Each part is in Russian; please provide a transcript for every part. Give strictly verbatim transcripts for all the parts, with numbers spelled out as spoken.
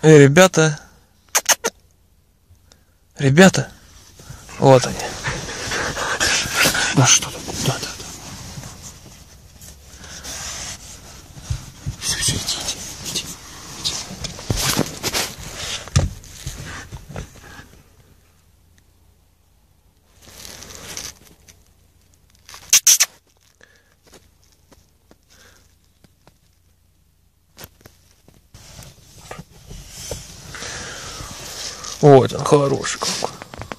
Эй, ребята. Ребята. Вот они. Да что там? Да, да, да. Все, все, иди, иди, иди, иди. Вот он хороший какой.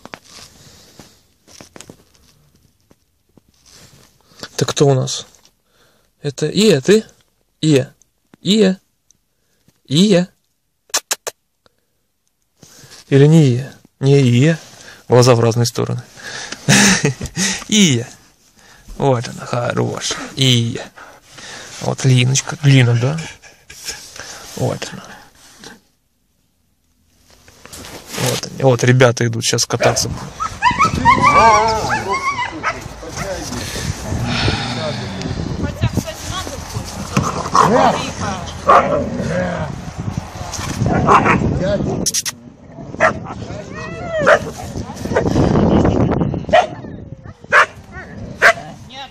Это кто у нас? Это Ия, ты? Ия. Ия. Ия. Или не Ия? Не Ия. Глаза в разные стороны. Ия. Вот она хорошая. Ия. Вот Линочка. Лина, да? Вот она. Вот они. Вот ребята идут сейчас кататься. Нет.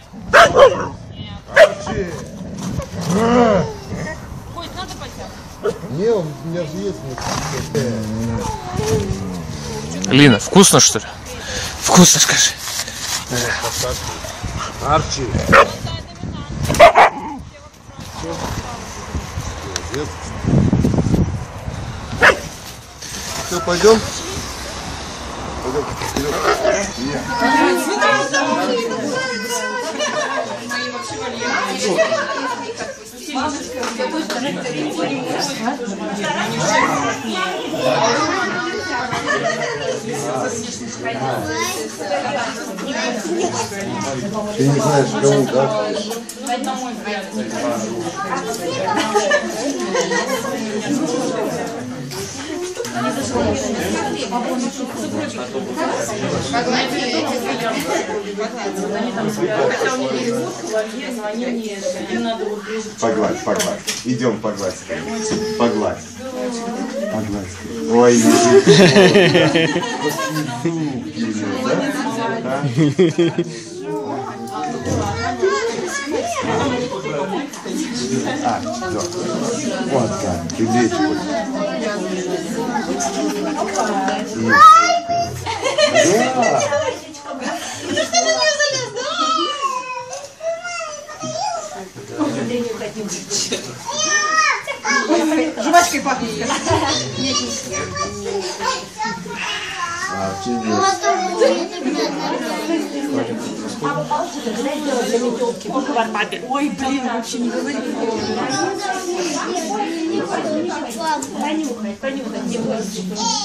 Хоть надо потягивать? Не, у меня же есть. Лина, вкусно что ли? Вкусно, скажи. Арчи. Все, пойдем? Пойдем вперед. Ты не знаешь, кому, да? Погладь, погладь. Идем погладь. Погладь. Погладь. Ой, а, да. Вот так, ты лечь будешь. Да. Ну что на нее залез, да? Жвачкой пахнет. А, ой, блин, вообще не говори. Понюхай, понюхай, не бойся.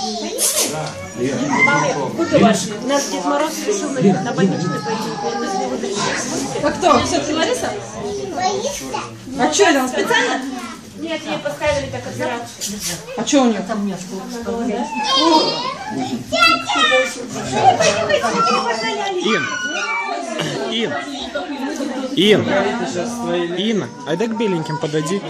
Нас Дед Мороз решил на больничный пойти. А кто? Все-таки Лариса? А что, это он специально? Нет, ей поставили так операцию. А что у нее? Ин. Ин. Ин. Инна, айда к беленьким подойди.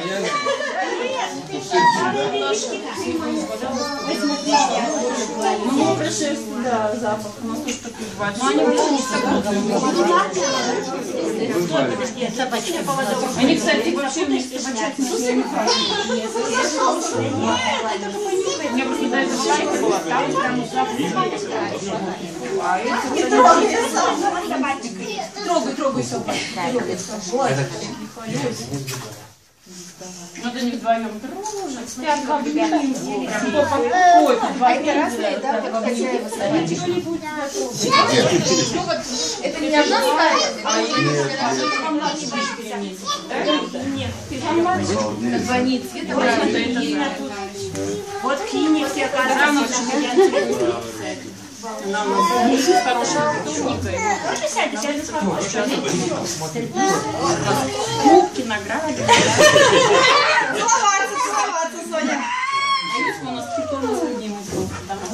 Ну, прошествие, да, запах. У нас тоже такие два. Они, кстати, вообще вместе замечательно. У меня просто до этого лайка была, там прям запах. Трогай, трогай, все. Надо не вдвоем дружить, спят как блин. Кто подходит, вдвоем. Это не одна Нет, звонит Света. Вот Кини все оказываются. Она у нас с хорошей культурникой. Тоже сядь, сядь с хорошей. Кубки, награды. Целоваться, целоваться, Соня. А если у нас питомец любимый был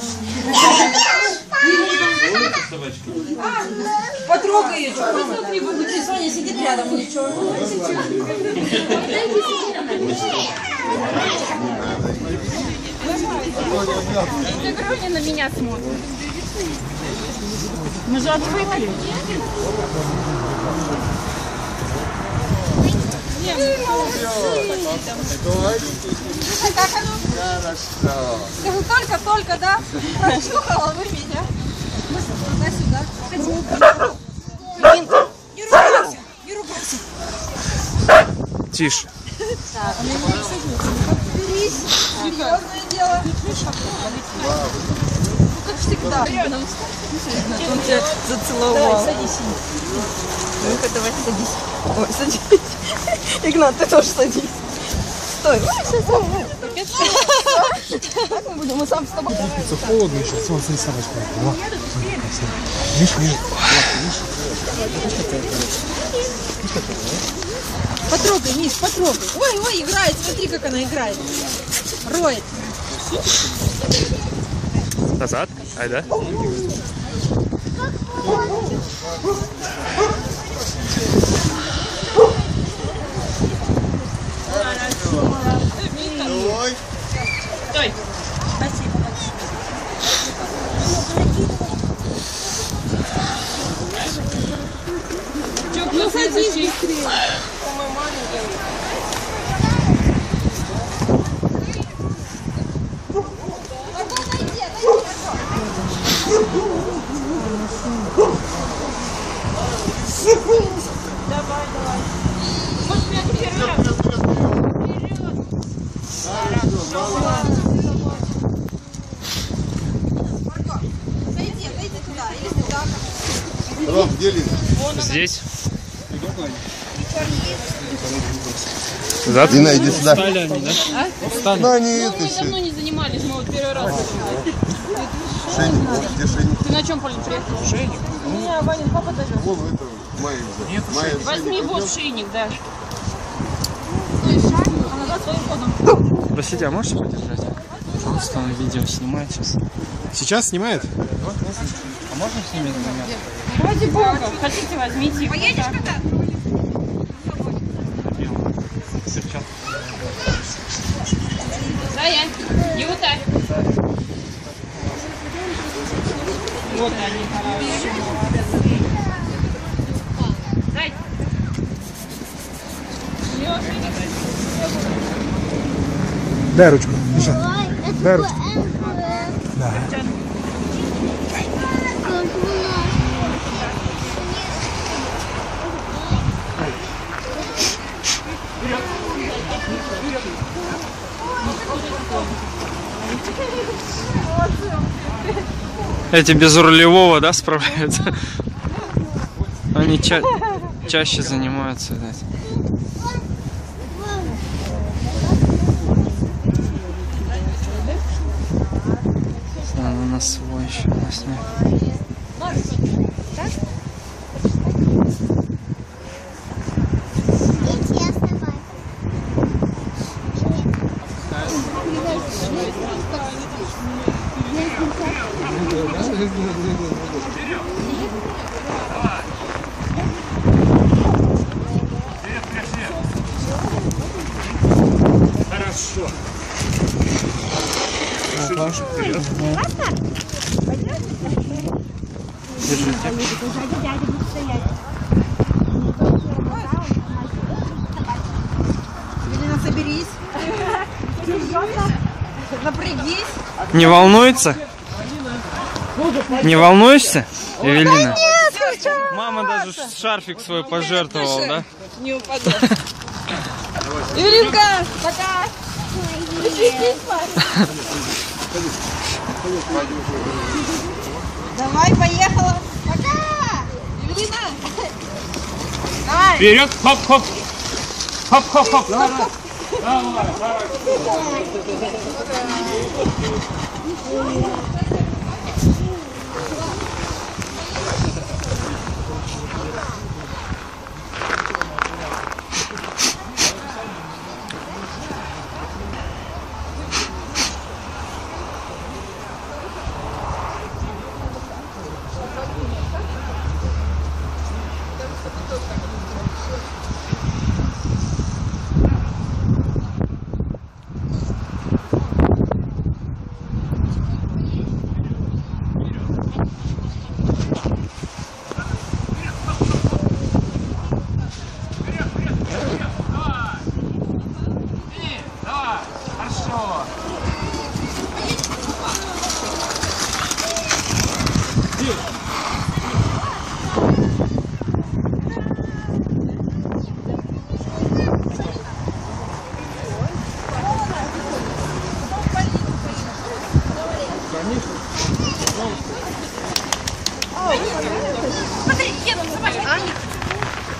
домашний? Потрогай ее, что смотри, будет, Соня сидит рядом, ничего. Ты на меня смотришь. Мы же отвыкли. Скажу, только, только, да? Прочухала вы меня. Туда-сюда. Не ругайся, не ругайся. Тише. Серьезное дело. Как всегда. Он тебя зацеловал. Давай, садись. Ну-ка, давай, садись. Ой, садись. Игнат, ты тоже садись. Стой. Как мы будем? Мы сам с тобой. Холодно еще. Солнце не собачка. Видишь, видишь. Потрогай, Миш, потрогай. Ой, ой, играет, смотри, как она играет. Роет. Назад. Ай, да? Стой. Спасибо. Ну садись быстрее. Давай, давай. Может, меня первый раз? Зайди, зайди туда, или сюда. Ром, где Лина? Здесь. Назад. Лина, иди сюда. Устали они, да? Устали. Да, не это Мы все. давно не занимались, мы вот первый раз. Шейник, вот где шейник? Ты на чем, Полин, приехал? Шейник. Меня Ванин папа довез. Вон это, Майя взял. Нет, Майя Возьми шейник вот отнес. шейник, да. А назад своим ходом. Простите, а можете подержать? Пожалуйста, он видео снимает сейчас. Сейчас снимает? А можно снимать момент? Ради бога, хотите, возьмите. Поедешь когда? Зая, Юта. Вот они, хорошо. Дай. Дай ручку, Миша. Дай ручку. Да. Эти без рулевого, да, справляются? Они ча чаще занимаются этим. Надо на свой еще наснять. Хорошо. Елена, соберись. Напрягись. Не волнуется? Не волнуешься, Эвелина? Мама даже шарфик свой пожертвовала, да? Не упаду. Юринка, пока. Давай, поехала. Пока. Юрина. Давай. Вперед, хоп-хоп! Хоп-хоп-хоп!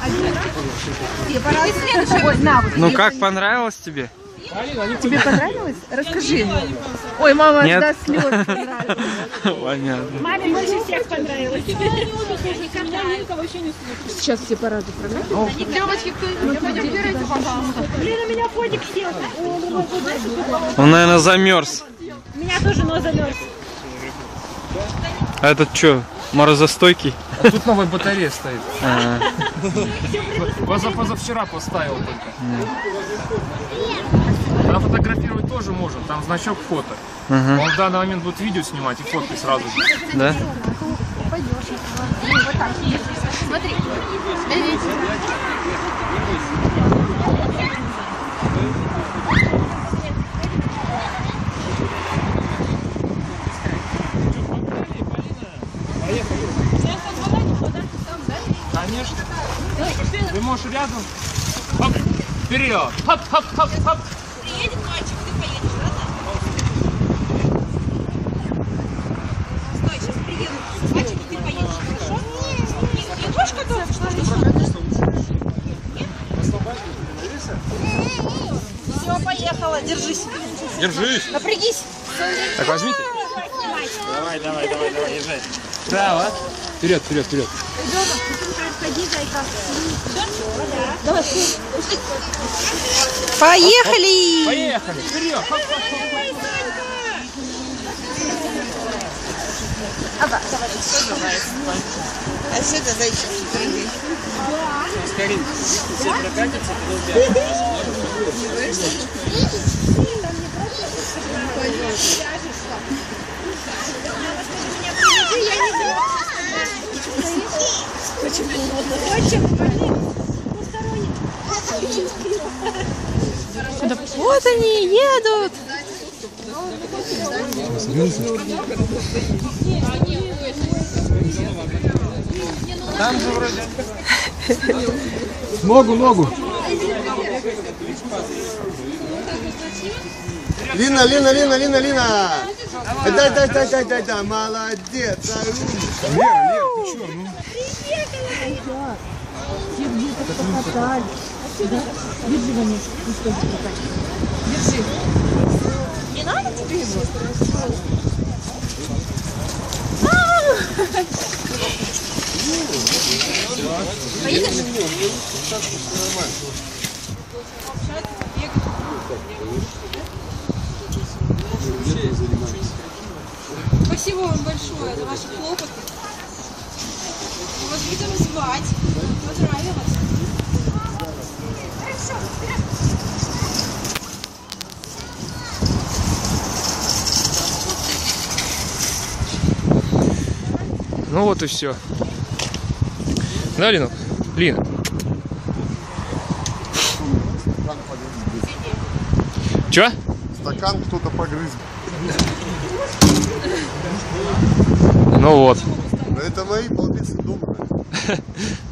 Ну как, понравилось тебе? Тебе понравилось? Расскажи. Ой, мама, Нет? до слез понравилось. Понятно. Маме больше всех понравилось. Сейчас все парады программы. Девочки, кто пойдемте, пожалуйста. Блин, у меня фотик сел. Он, наверное, замерз. У меня тоже нос замерз. А этот что, морозостойкий? А тут новая батарея стоит. А, Поза позавчера поставил только. Она фотографировать тоже может, там значок фото. ага. Он в данный момент будет видео снимать и фотки сразу же. Да? Смотри. Конечно. Ты можешь рядом. Хоп, вперед. Хоп, хоп, хоп, хоп. Приедет мальчик, ты поедешь, ладно? Стой, сейчас приедут мальчики, ты поедешь, хорошо? Не, не будешь кататься, что ли? Все, поехала, держись. Держись. Напрягись. Так, возьмите. Давай, давай, давай, давай, езжай. Право. Вперед, вперед, вперед. Поехали! Поехали. Вперед. Хоп, хоп, хоп, хоп. А сюда дай еще. Скорее. Все прокатятся, Вот они едут. Там же вроде. Ногу, ногу. Лина, Лина, Лина, Лина, Лина! Дай, дай, дай, дай, дай, дай, молодец! Лера, Лера, ты чё, ну? Не надо тебе его? Спасибо вам большое за ваши хлопоты. Мы вас будем звать. Понравилось. Ну вот и все. Да, Лина? Лина. Чё? Стакан кто-то погрыз. Ну вот. Это мои полпицы дома.